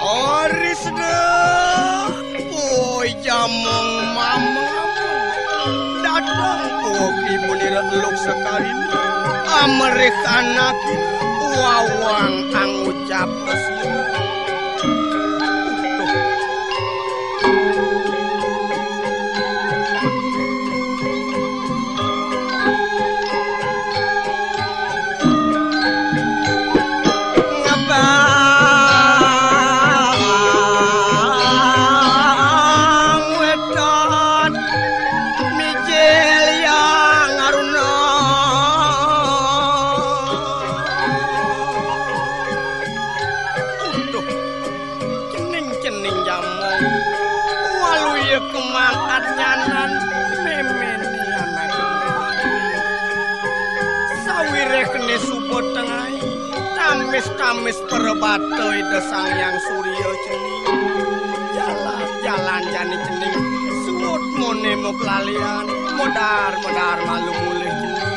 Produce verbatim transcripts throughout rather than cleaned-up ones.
Orisna Boy jamong mama datang Boki punira elok sekali Amerika anak wawang ang ucap kesini Tamis perbatoi desang yang suryo cening jalan-jalan jani cening suut mone mo pelalian modar-modar malu mulih cening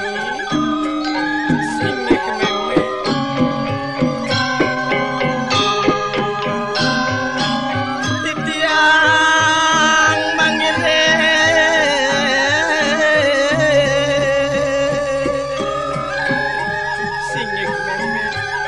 sini kememe titiang mangire sini kememe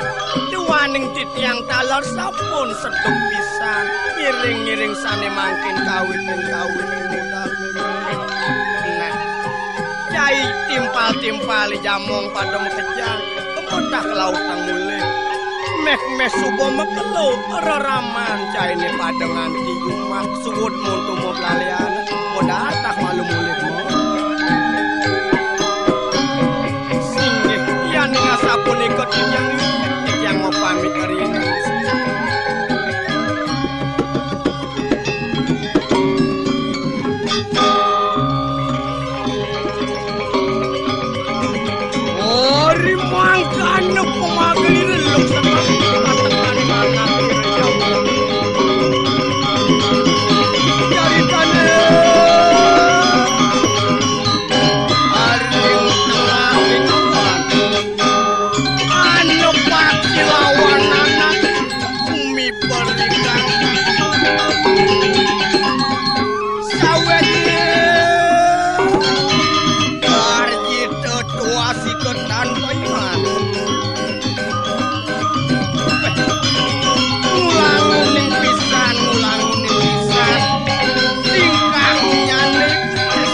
yang talor sampun seduk pisan ngiring-ngiring sane mangkin kawin dan kawin modal nah cai timpal-timpal jamong pada mekejar kemudah ke lautang mulai meh-meh subuh mekelo raraman cai ini pada nganti rumah suwut muntu mau pelalian mudah tak malu mulai singih yang ngasapun ikut yang yang mau pamit hari ini Ori mangkana pemagili relok sekali katakan mana dirjam dari tane aring tengah minuman anu pati lawan anak bumi berikan sawetnya karji tetuasi ketan bayan ngulanguning pisan ngulanguning pisan tingkahnya nekes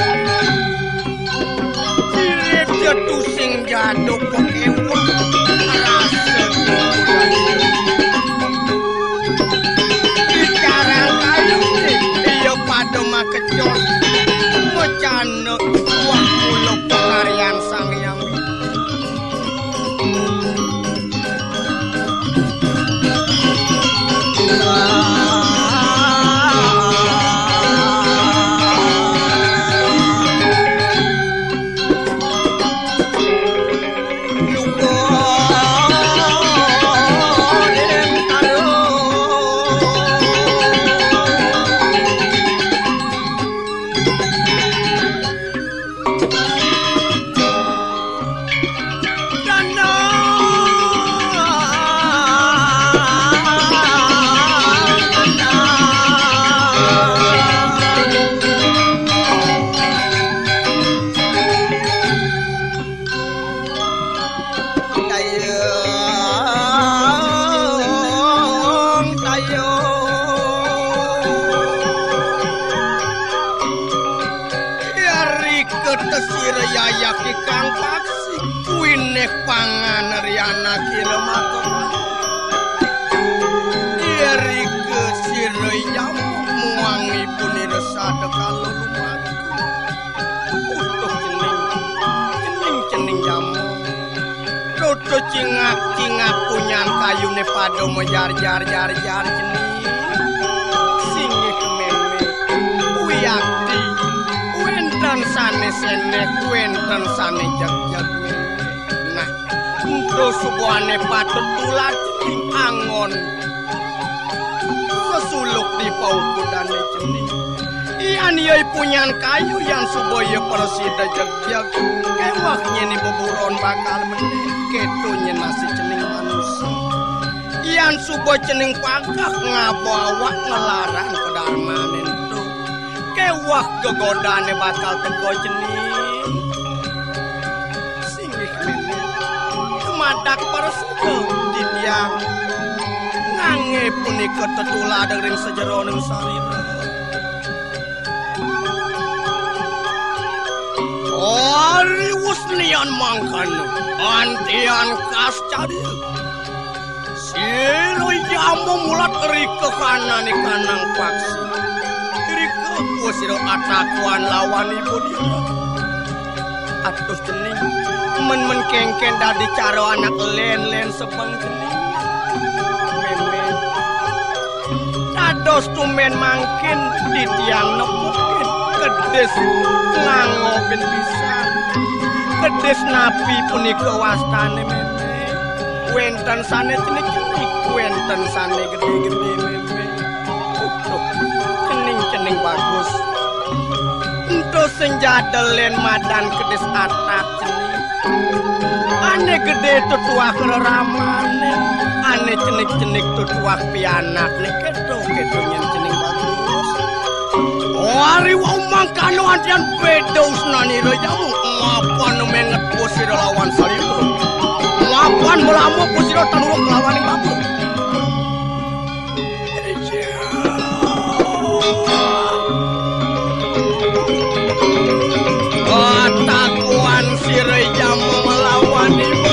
sirit jatuh sing jaduk pokewak rasa kukudan bicara kayu iya pada makejos mecana wah muluk penarian sang yang pangan riana kira maka diri ke sirai jam muangi puni resada kalau lumat utuh cening cening cening jamu roto cingak cingak punyan kayu ne pada mejar jar jar jar cening singi kememe uyakti wenten sane sene wenten sane jag jag untuk subuhane patut tulat angon sesuluk di paut kudane cening ian yai punyan kayu yang suboye persida jag-jag kewaknya ni beburon bakal menik ketunya nasi cening manusia ia lan subo cening pagak ngabo awak ngelarang kedarmanen tu kewah gegodane bakal tego cening singih mene kemadak persuko ditiang ngange punika tetuladeung ring sajeroning sarira Ari wusnian mangkan antian kas cadil Silo jamu mulat rike kanani kanang paksi Rike kusiro atakuan lawan ibu dia Atus cening men-men kengken dadi caro anak len-len sebang cening Memen Dados tumen mangkin di tiang nepukin Kedes ngangobin pisan Kedes napi punika wastane meme Wenten sane cenik-cenik Wenten sane gede-gede meme Utuh cening-cening bagus Ento senjadelen madan kedes atap cening Ane gede tutuak leramane Ane cenik-cenik tutuak pianak nih kedo-kedo nyen cening bagus Wari wau mangkano antian beda usnani rajamu Ngapan menget pusir lawan salito Ngapan melamu pusir tanuruk lawan yang babu Katakuan si rajamu melawan ibu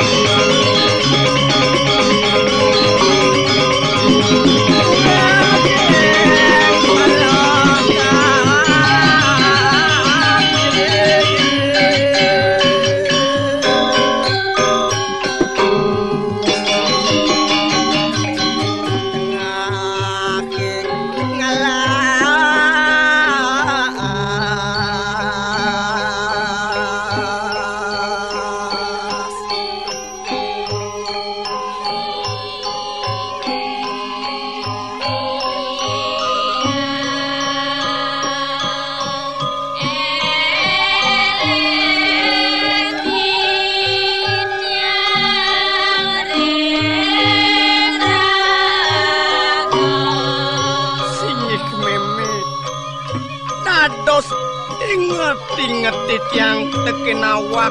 Inget-inget yang tekin awak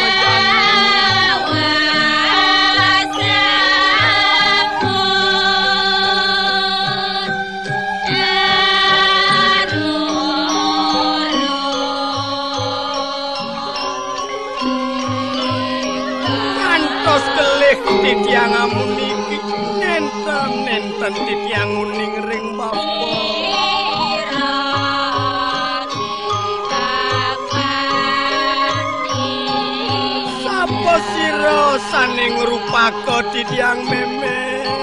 Kantos kelih titiang amuniki nenten-nenten titiang uning ring bapa Siro saning rupaka titiang meme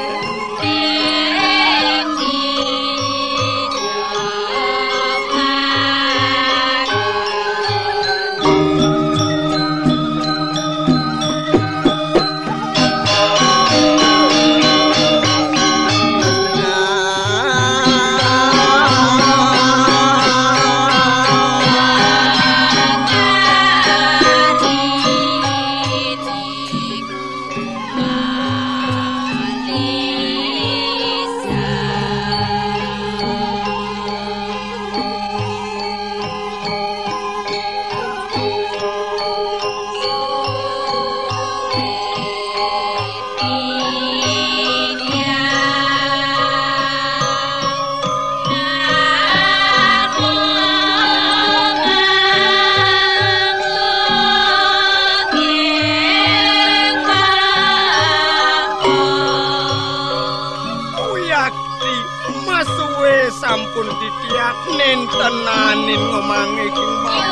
sampun ditiak nentenanin ngomangi kimbang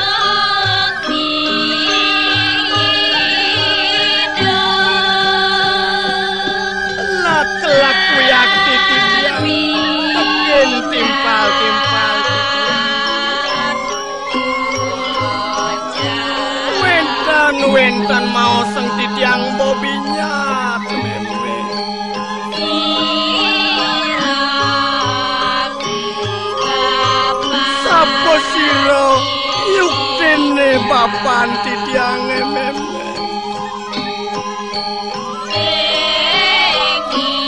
lak-lak kuyak ditiak tekin timpal-timpal wenten-wenten mau seng titiang bobinya Siro yuk dene papan titiange meme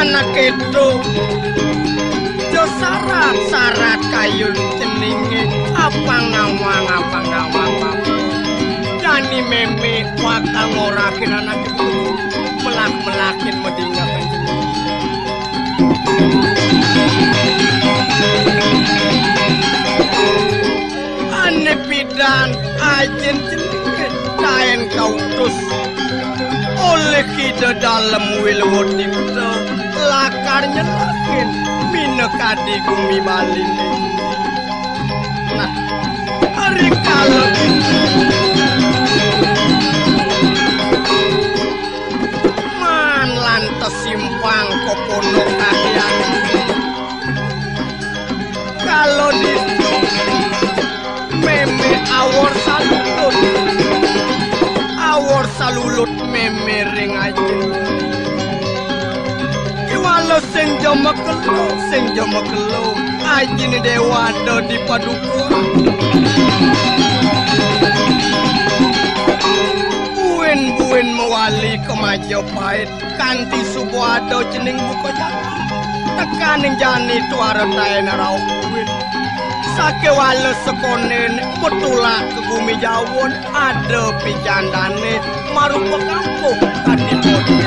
anak itu jo syarat-syarat kayu ceninge apa ngawang apa ngawang apa jani meme wakal ngorakin anak itu melak-melakin medingakan ane pidan ajen ceninge daen kautus oleh kita dalam wilwot itu lakarnya lakin minekadi gumi balin. Nah, hari kalau man lantas simpang kopono kakian. Kalau di meme awor salulut, awor salulut meme ring aja. Walau sing jama kelo, sing jama kelo, aji ni dewa do di padukuan. Buen-buen mewali ke Majapahit, kanti subuh ado cening buka jalan. Tekaning jani tuara tayo na raw buin. Sake walau sekonen, betulak ke bumi jawon, ada pijandane, marupa kampung, tadi bodoh.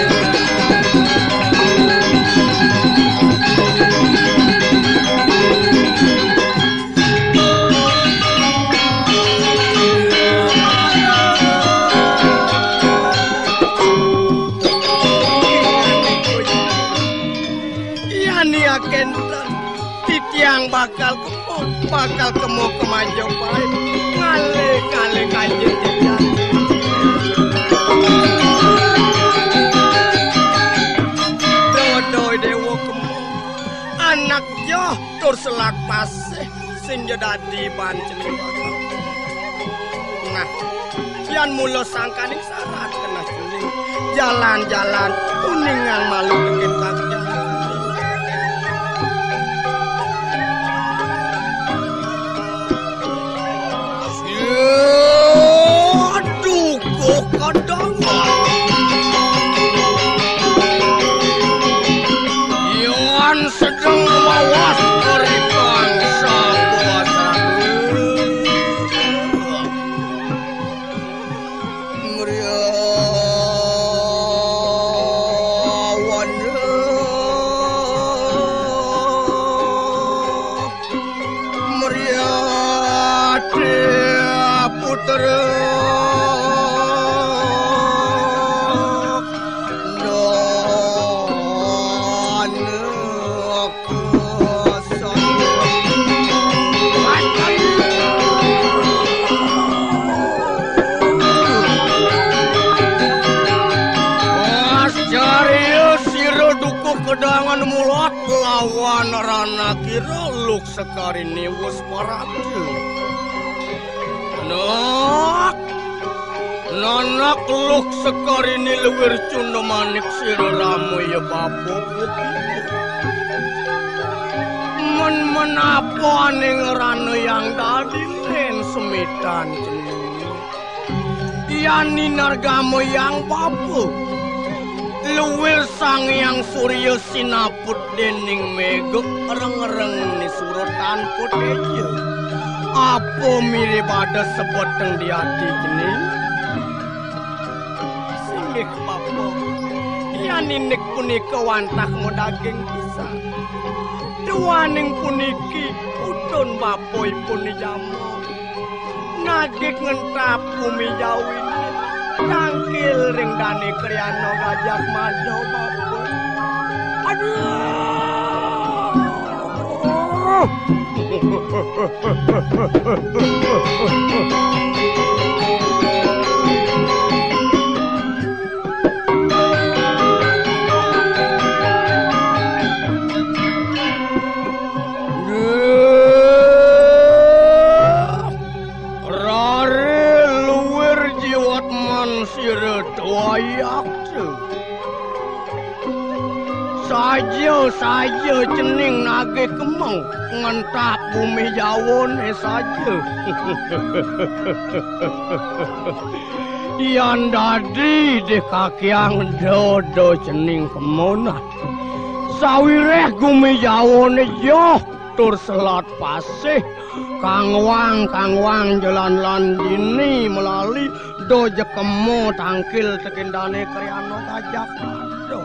Yang bakal kemo, bakal kemo ke Majapahit, ngale-ngale kajen jajan. Dodoi dewo kemo, anak joh tur selak paseh, sing dadi bancening bakal. Nah, yan mula sangkaning syarat kena celing, jalan-jalan kuningan malu bikin kakek. Kadang Yohan sedang mawas berikan sebuah satu meriawan meriah putera kedangan mulat lawan rana kira luk sekari ni wus paratu. Nak, nanak luk sekari ni lewir cunda manik sira ramu ya bapu men menapa ning rana yang dadi len semitan cening. Yani nargamu yang bapu. Luwir sang yang surya sinaput dening mega reng-reng ni suratan poteje. Apa mirip ada sebeteng di hati jening? Singgih papa, yani nek punika wantah mo daging bisa. Dewaning puniki utun bapoi pun jamu. Nagik ngentap bumi jauh ini. Tangkil ring dani kriano gajah mado bapu. Aduh. Saja saja cening nage kemang ngentap bumi jawon eh saja. Yan dadi di kakiang dodo cening kemonat. Sawireh gumijawone yo tur selat pasih. Kang Wang, Kang Wang jalan landini melali doje kemo tangkil tekendane Kriano Gajah Mada.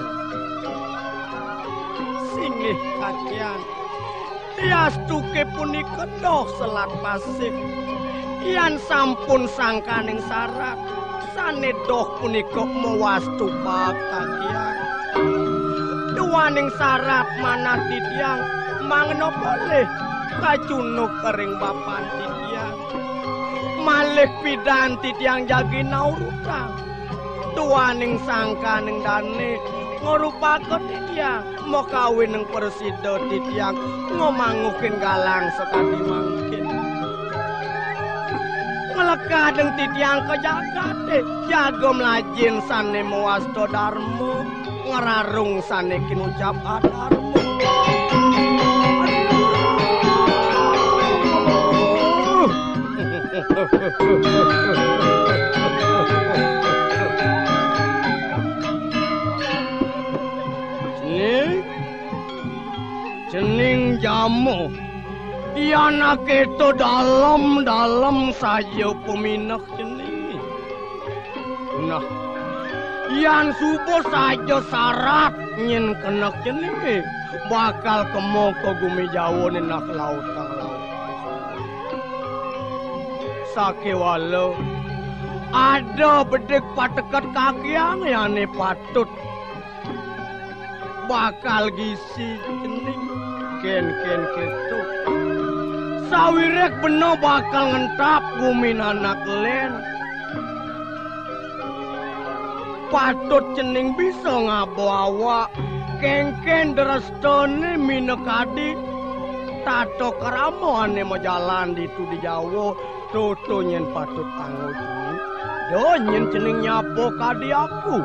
Singgih kakian. Tiastuke punika doh selat pasih. Yan sampun sangkaning sarat. Sane doh punika mawastu kakian. Duaning sarat mana titiang mangno boleh kacunuk kering bapan titiang. Malih pidan titiang jagi naurutang. Duaning sangkaning dane ngorupaken titiang mau kawin neng persida titiang ngomangukin galang sekali mangkin. Ngelekadeng titiang kejagate jago melajin sane mawasto darmo ngerarung sane kinucap adarmo. Cening cening jamu Yana keto dalam-dalam saja peminah cening. Nah, yan subuh saja syarat nyen kenak cening bakal kemoko gumi jawo nak lautang laut. Sake walau ada bedek patekat kakiang yane patut bakal gisi cening ken ken keto. Sawirek beno bakal ngentap gumin anak len. Patut cening bisa ngabawa kengken derastone minekadi tato keramo ane mau jalan di tu di Jawa toto nyen patut tanggo cening. Do nyen cening nyapo kadi aku.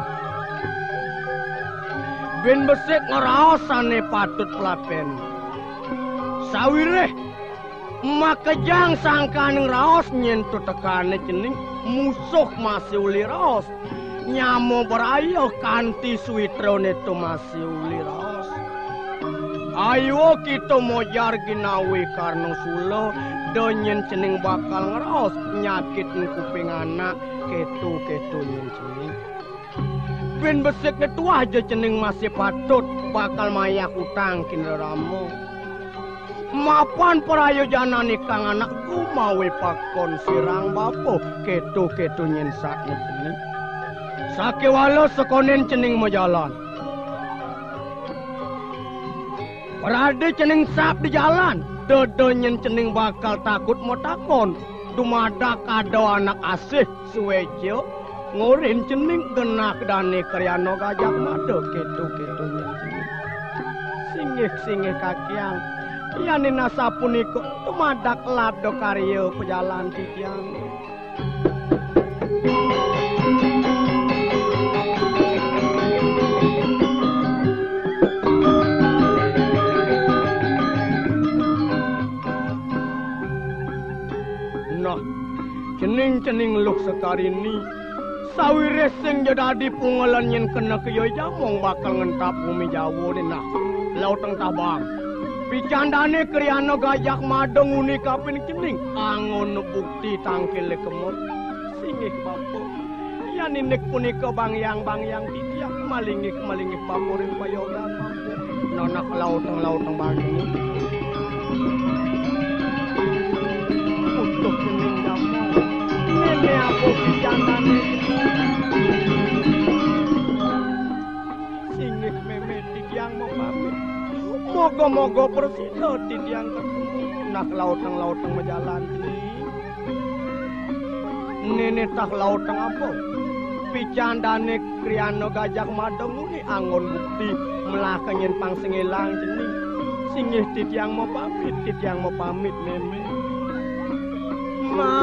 Ben besek ngeraos ane patut pelapen. Sawireh makejang sangkaning raos nyentuh tekane cening musuh masih uli raos nyamo berayo kanti suitrone tu masih uli raos. Ayo kita mojar ginawi karno sulo donyen cening bakal ngeraos nyakit kuping anak ketu ketu nyen cening. Ben besek ketu aja cening masih patut bakal mayak utang kinderamo. Mapan prayojana nikang anakku mawe pakon sirang bapo ketu ketu nyen sakne cening. Sake walau sekonen cening mau jalan. Berade cening sap di jalan. Dodo nyen cening bakal takut mau takon. Dumada kado anak asih suwejo ngurin cening genak dane Kriano Gajah Mada ketu ketu nyen cening. Singgih singgih kakiang. Yani nasa puniko tumadak lado karyo pejalan titiang. Nah, cening-cening luk sekali ini sawire sing jadi pungelan yen kena keyo jamong bakal ngentap bumi Jawa ni nah laut teng tabang. Picandane Kriano Gajah Mada nguni kapin cening angon bukti tangkil kemot singih bapo yani nek punika bangyang-bangyang titiak malingik malingik baporin payogan mampu nonak lauteng lauteng bagi untuk cening jamu nene aku picandane singih memet titiang mau pamit. Moga-moga persida titiang ketemu nak lauteng-lauteng majalan ini. Nene tak lauteng apa? Picandane Kriano Gajah Mada nguni angon bukti melakanyen pang sengilang cening. Singih titiang mau pamit, titiang mau pamit meme. Ma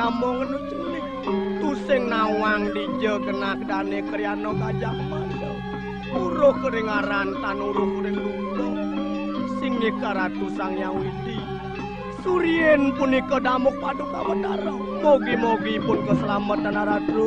diamong nu cenik tusing nawang dije kena dane Kriana Gajah Mada uruh keringaran tan uruh kuring lupa sing nikaratu Sang Hyang Widi surien punika damuk paduka Batara mogi-mogi pun keselamatan Ratu.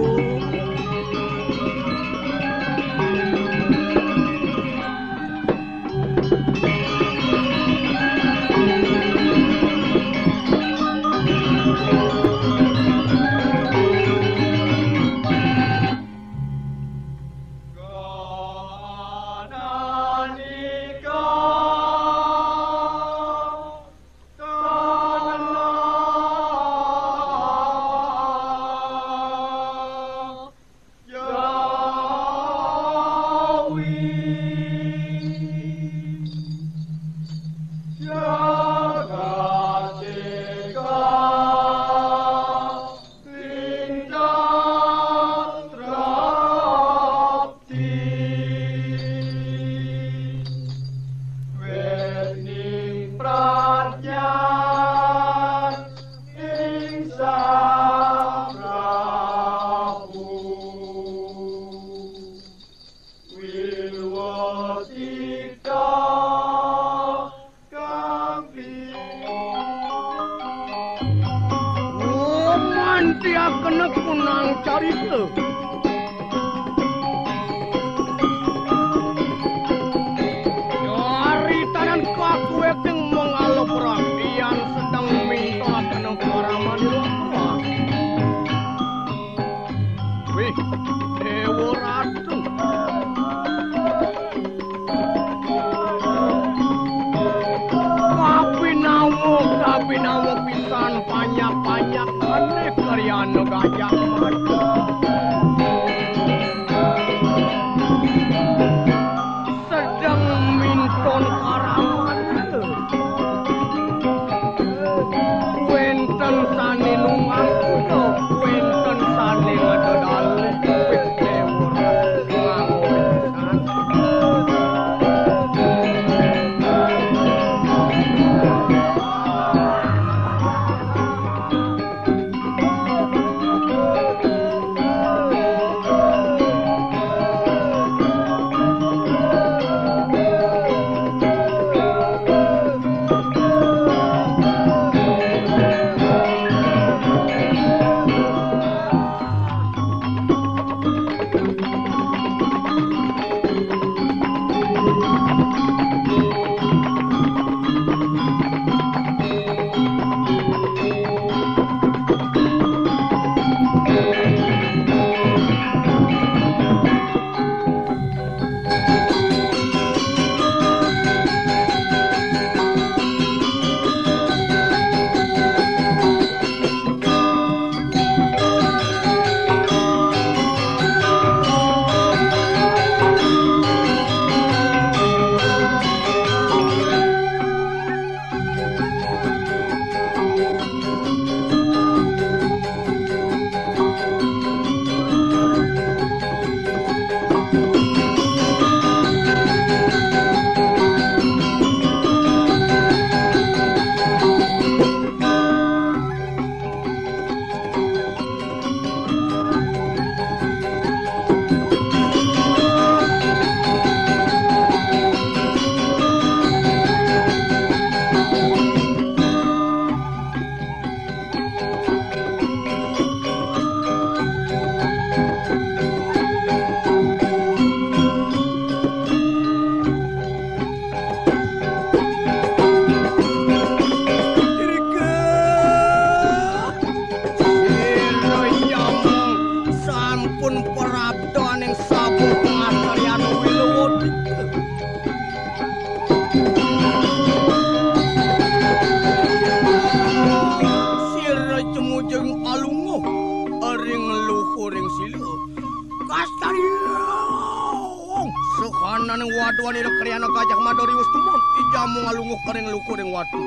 Waduh ira Kriana Gajah Mada riwes tumon ijamu ngalunguh kering luku ring watu.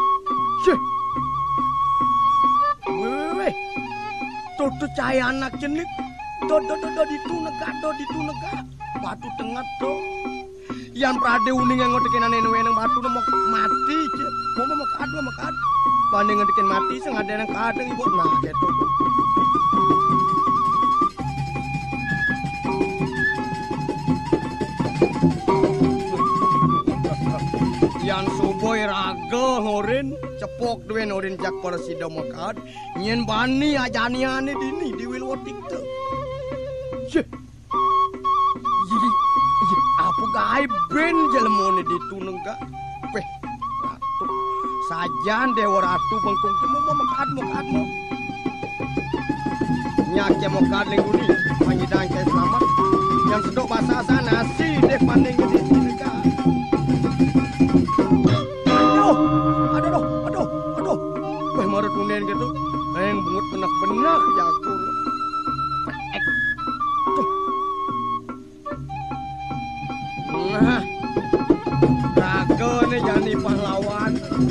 Sih. Weh. Tutu cahaya anak jenik. Do do do do ditu nega do ditu nega. Batu tengah do. Yang prade uning yang ngotekin ane neng batu nemo mati. Mau makan, mau makan. Banding ngedekin mati sing ada yang kadang ibu nah gitu. Yang suboy raga ngorin cepok duwe ngorin jak persida makan nyen bani ajaniane dini di wilwotik teu. Ye. Ye. Apa gae ben jelemone ditunengga. Weh. Ratu. Sajan Dewa Ratu bengkung mau makan makan mo. Nyake makan ning guni panyidang ke selamat. Yang sedok bahasa nasi dek panding di tinengga. Aduh, aduh, aduh, aduh. Weh marut kunen gitu. Yang bungut benak-benak jago. Ek. Tuh. Nah. Raga nih jadi pahlawan.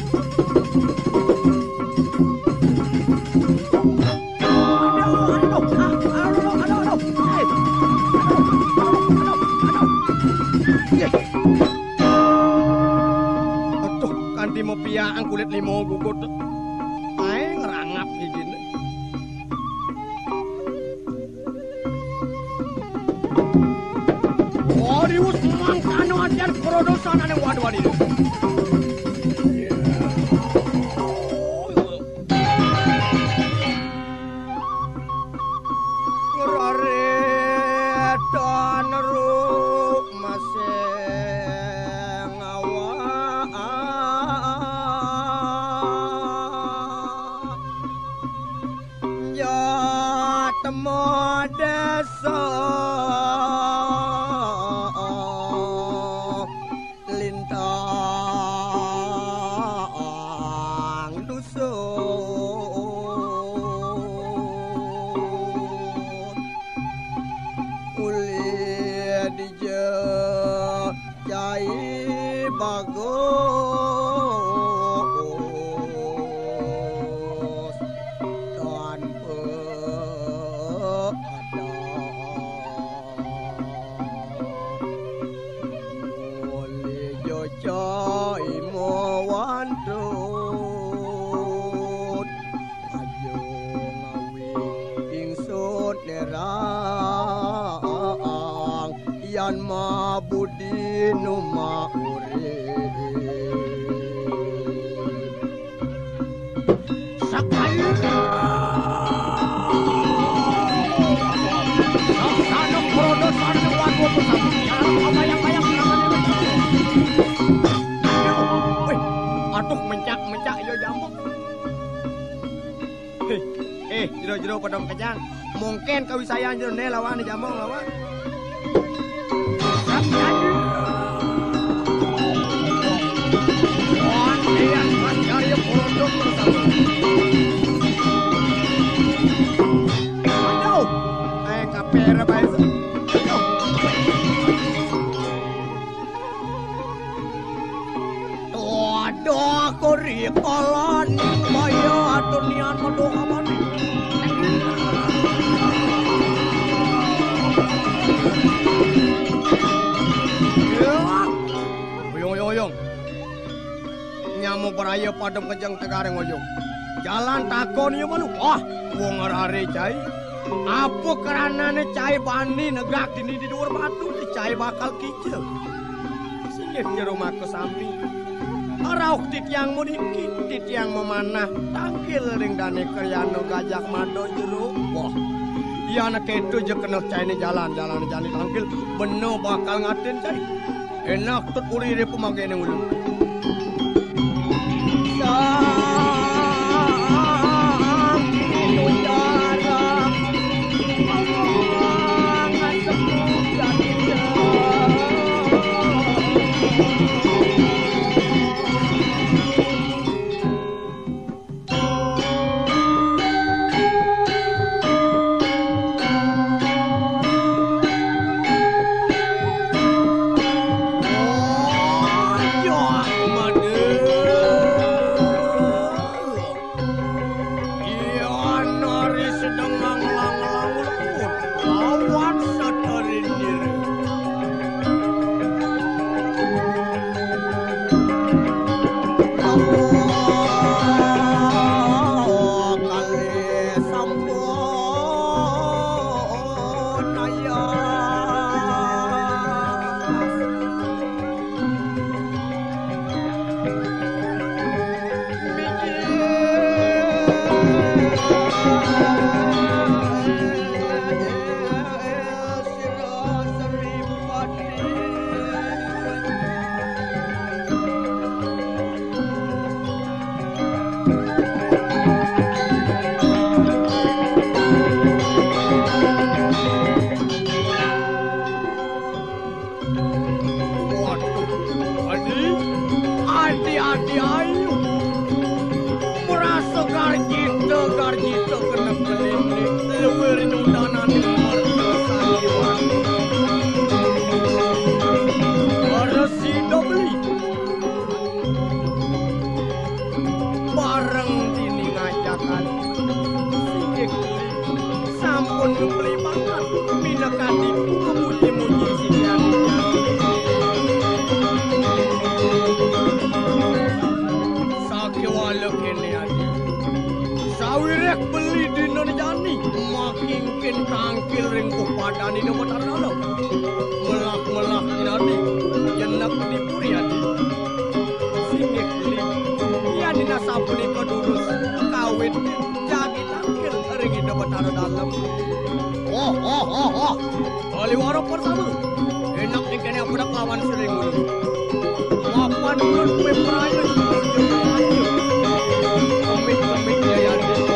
Mau piaan kulit limau gugut ae ngerangap gini. Wadius mangkano ajar korodosan ane wadu-wadi. Ngerare taneru masih modesa lintang dusun kulit dija jai bagus tanpa Joy mo wantut ayo ngawi ingsun nerang yan mabudi nu maurip sakaya sakana krodosan wadu bersama bayang-bayang aduh mencak-mencak yo jamuk. Heh, eh jero-jero padang kejang. Mungkin kawisayan jero ne lawan jamuk lawan. Sampai. Wan dia mencari produk bersama. Aduh. Eh kapera bae. Doa kori kolon maya atunian mendoa mani. Oyong oyong. Nyamuk beraya padam kejang tegareng oyong. Jalan takon ieu manu. Wah, wong arare cai. Apa keranane cai bani negak dini di dhuwur batu cai bakal kicil. Singit jero mah kesami. Rauk titiang muniki, titiang memanah, tangkil ring dane karyano gajak mado jero. Wah, iya anak itu je kenal cai ni jalan-jalan jani tangkil, beno bakal ngatin cai. Enak tut uri re pemagene ulu. sampun ngebeli banget minekati memuji-muji si Jani. Sakiwala kene adi sawirek beli dina Jani makin kin tangkil ring kupadani nama taralo melak-melak dinadi jenak dipuri adi singik beli iya dina sapuni kedurus kawin jadi tangkil ring nama taro dalam. Oh oh oh oh kaliwara pertama enak nih kene apa dak lawan sering mulu mapan ulun kue peraya komit-komit ya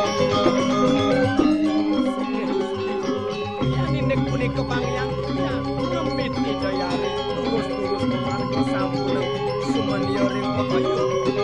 kebangyang ya ngemit di dayari turus-turus kemargi sampun sumandia ring papayu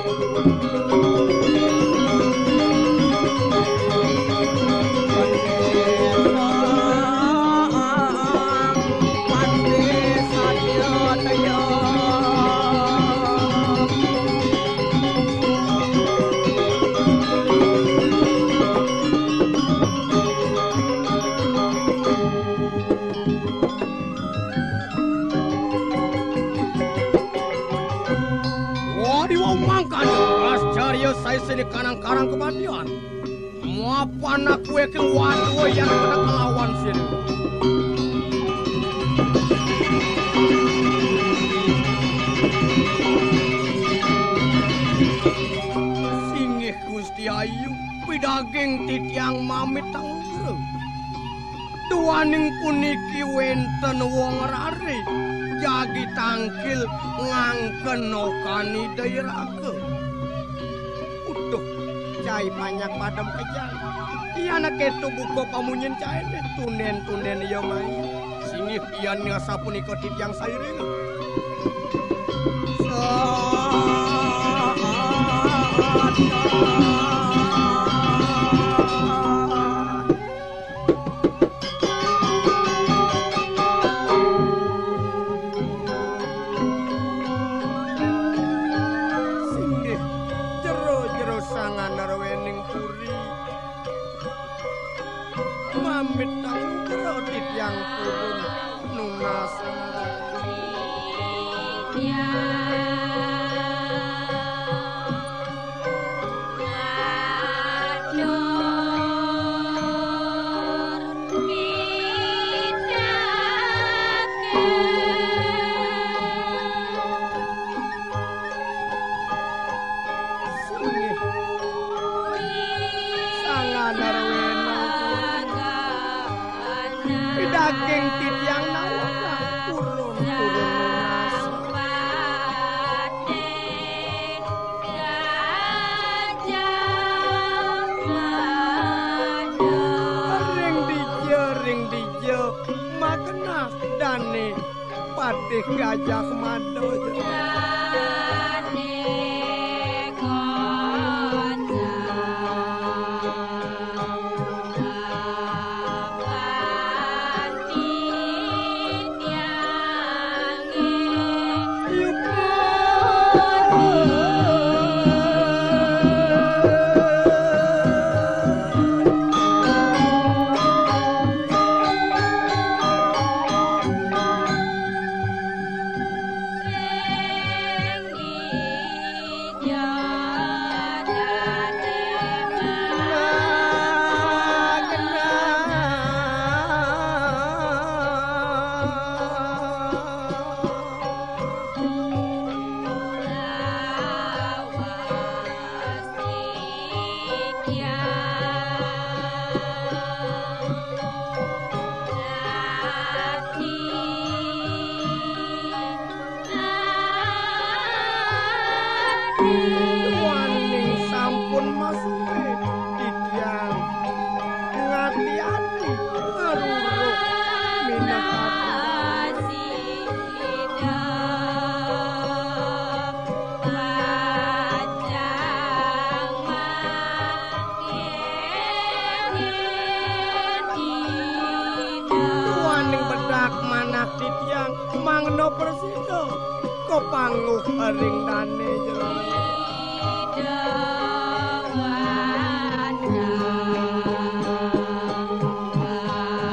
saya sini kanang-kanang kebatian apa anak kue keluar kue yang pada kelawan sini singih Gusti Ayu pidaging titiang mamit tanggul tuaning puniki wenten wong rari jagi tangkil ngangken okani daerahke. Duh, cai banyak padam kejang. Iya nak itu buka pamunyin cai deh. Tunden-tunden iya mai. Singih pian ngasa punika titiang sairing. Yang turun nunas daging titiang nawak turun turun lunas ring dijo ring dijo magena dane patih gajah mado mangno persida kepanguh ring dane jero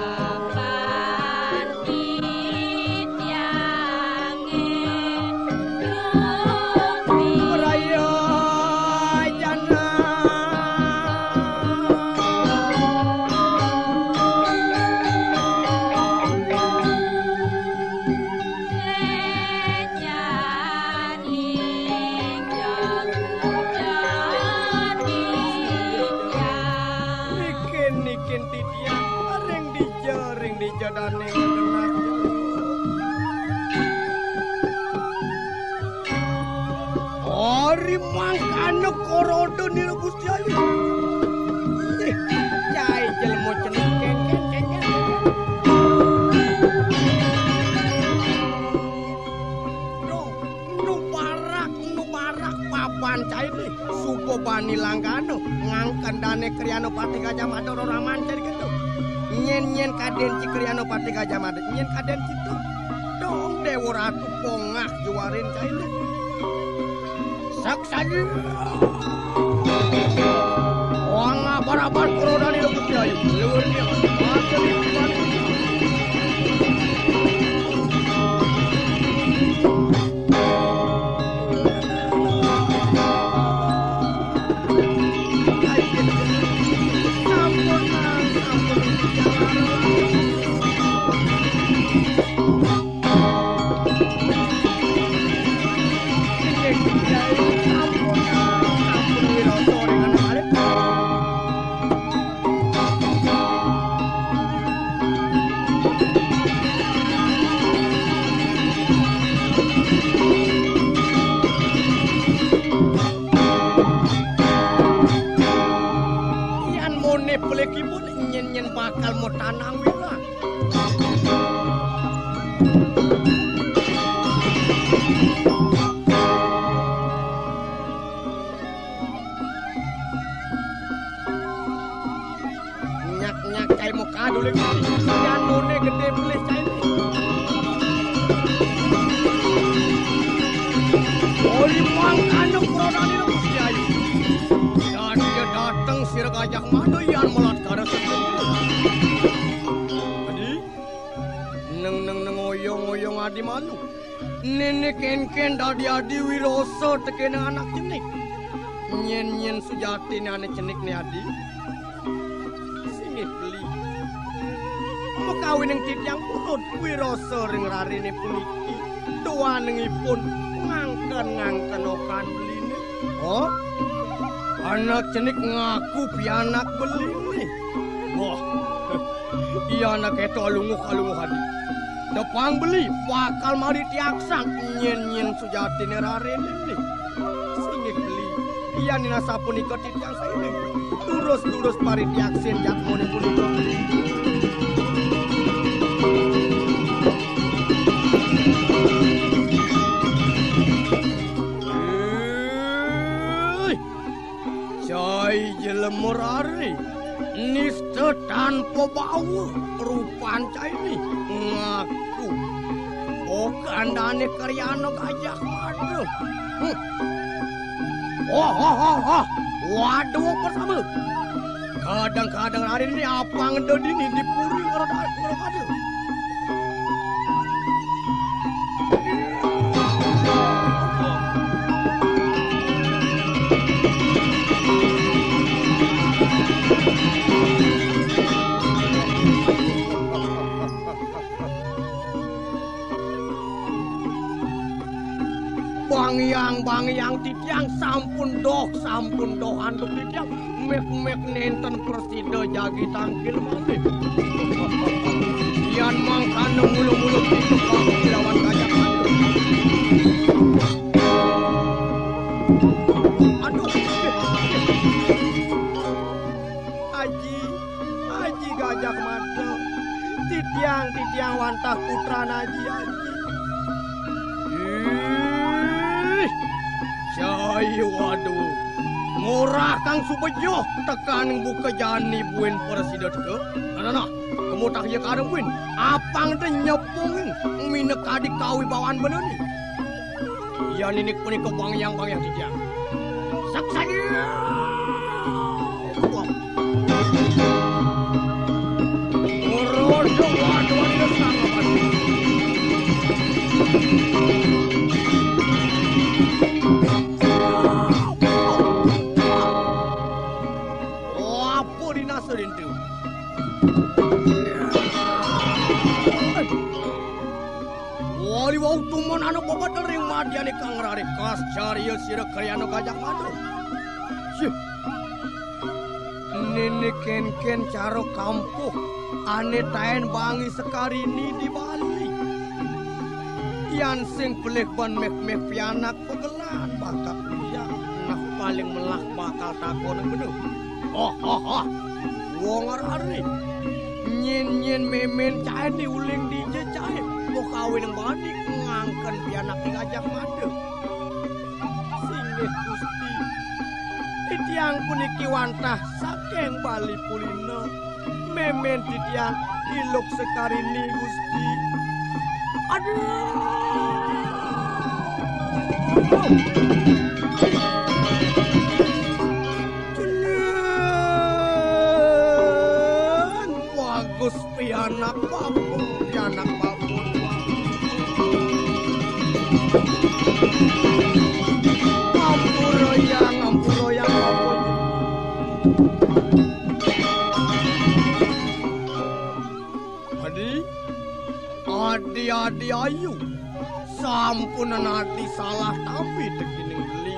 ring dija ring dija dane ngenak. Ori mangkane korodo nira Gusti Ayu. Cai jelmo ceneng kengken kengken. No, nu barak, nu barak papan cai ni. Supo bani langgano ngangkan dane Kriano Pati Gajah Mada ora mancer gitu. Nyen-nyen kadenci Kriano Pati Gajah Mada, nyen kadenci itu. Dong Dewa Ratu pongah juarin cai ni. Saksanya wang abad-abad korodani lo Gusti Ayu lewurnya macam ikan pelekipun nyen-nyen bakal mau tanang wilang. Nyak-nyak cai mau kado lagi. Yang nune gede belis cai ni. Oli mangkano korodani lo Gusti Ayu. Dan dia datang sir Gajah Mada yang melat kada sendiri. Adi, neng neng neng oyong oyong adi malu. Nenek ken-ken dadi adi wiroso teken anak cenik. Nyen nyen sujati ni anak cenik ni adi. Sini beli. Mau kawin yang titiang pun wiroso ring rari ni puniki. Doa nengipun ngangken ngangken okan beli ni. Oh? Anak cenik ngaku pianak beli nih. Wah, iya anak itu alunguh-alunguh hadi. Depang beli, bakal mari tiaksang. Nyen-nyen sujati nerare nih. Singit beli. Iya nina sapun ikut tiang saya nih. Terus-terus mari tiaksin jatmoni pun ikut beli. Lemur hari nista tanpa bau rupan cai ni ngaku bukan dane Kriano Gajah Mada. Hmm. Oh, oh, oh, oh. Waduh bersama. Kadang-kadang hari ini apa ngedod ini dipuring orang ada. Bangyang bangyang titiang sampun doh sampun doh anduk titiang mek mek nenten presida jagi tangkil malih. Yan mangkane mulu-mulu pitu kamu lawan Gajah Mada. Aduh. Aji, Aji Gajah Mada. Titiang titiang wantah putra Aji Aji. Jai waduh, ngorah Kang Subejo tekan buka jani buin presida ke. Nana, kamu tak ya kadang buin. Apang de nyepungin, minek adik kawi bawaan bener ni. Ya ninik punik ke bangyang bangyang tiga. Saksanya. Orodo waduh waduh sangat waduh. Wali wau tuman anu babat ring madiane Kang Rari kas cariya sira Kriano Gajah Mada. Nene ken-ken caro kampuh ane taen bangi sekarini di Bali. Yan sing pelih ban mek-mek pianak pegelan bakat dia nah paling melak bakal takon bener. Oh oh oh. Wong arari. Nyen-nyen memen cae diuling di cae. Mau kawin badi ngangken pianak di Gajah Mada. Singeh Gusti. Titiang puniki wantah saking Bali Pulina. Memen titiang iluk sekarini Gusti. Aduh. Jeneng bagus pianak papun, pianak papun. Ampuroyang, ampuroyang papun. Adi, adi, adi ayu. Sampunan hati salah tapi tekining beli.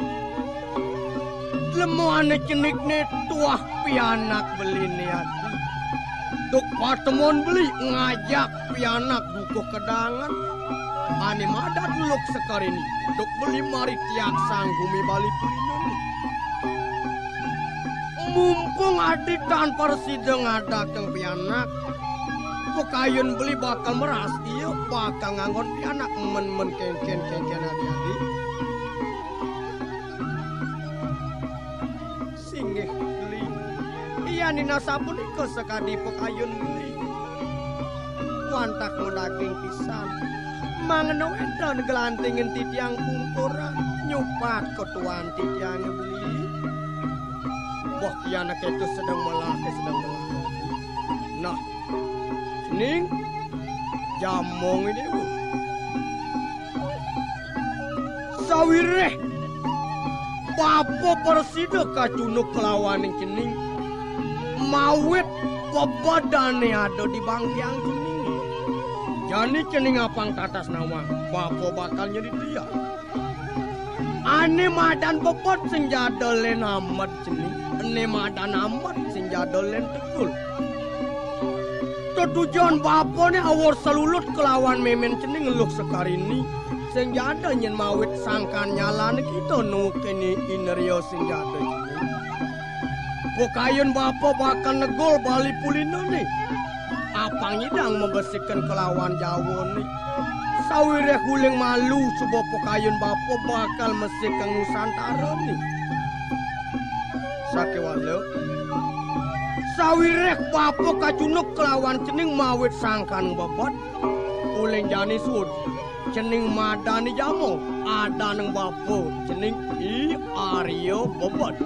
Lemuane cenikne tuah pianak beli ni hati. Duk patemon beli ngajak pianak buku kedangan. Ani madat luk sekarini. Duk beli mari tiak sanggumi Bali Pulina. Mumpung adik tanpa resideng ada keng pianak. Pekayun beli bakal meras iya bakal nganggon pianak men-men ken-ken-ken-ken hati-hati. Singeh beli iya nina sabun iko sekadi pekayun beli. Wantak daging pisan mangeno edon gelantingin titiang pungkuran nyupat ketuan titiang beli. Wah pianak itu sedang melah sedang melah. Nah ning jamong ini bu sawireh papo persida kacunuk kelawaning cening mawit pebadane ada di bangkiang cening jani cening apang tatas nawang papo bakal nyeri dia ane madan bebot sing jadolen amat cening ane madan amat sing jadolen tekul. Tujuan bapone awor selulut kelawan memen cening ngeluk sekarini sing jada nyen mawit sangkan nyalane kita nukeni inerio sing jada cening. Pokayun bapo bakal negol Bali Pulina nih. Apang idang membersihkan kelawan Jawa nih. Sawireh guling malu subuh pokayun bapo bakal mesihkan Nusantara nih. Sake walau sawireh bapo kacunuk kelawan cening mawit sangkan bebot uling jani sud cening madani jamo ada neng bapo cening i Aryo bebot.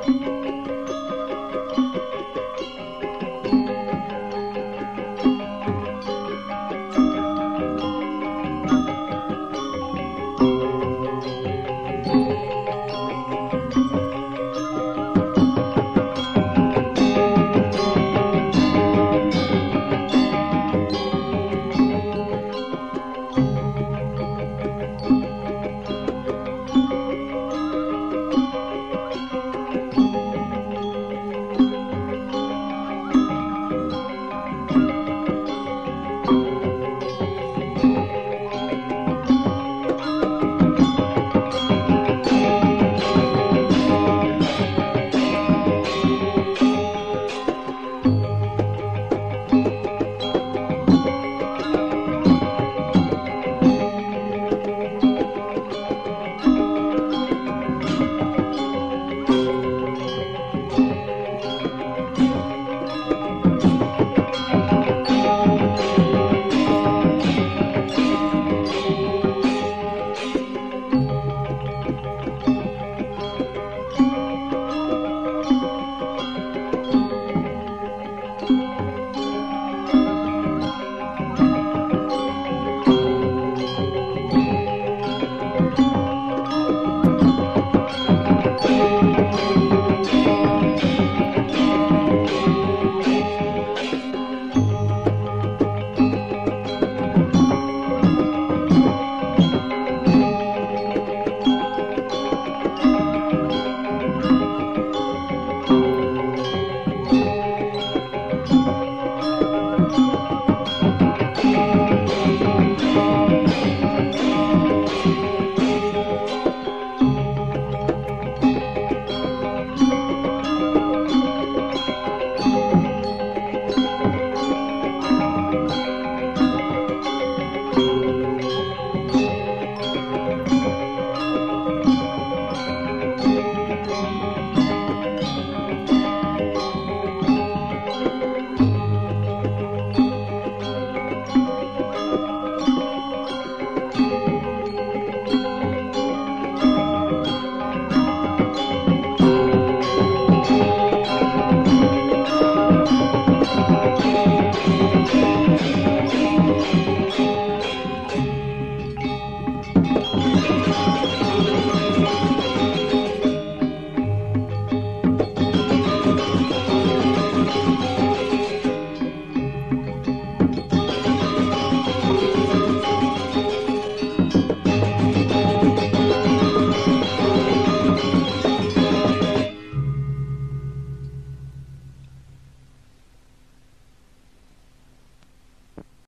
Rama.